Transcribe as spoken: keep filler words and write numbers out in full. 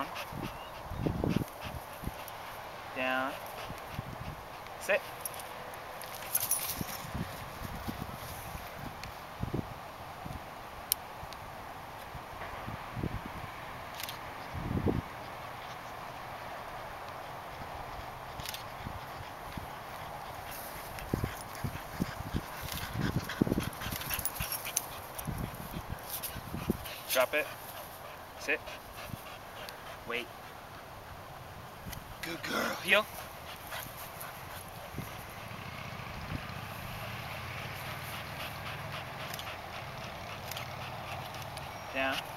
Down. Down. Sit. Drop it. Sit. Wait. Good girl. Heel. Down.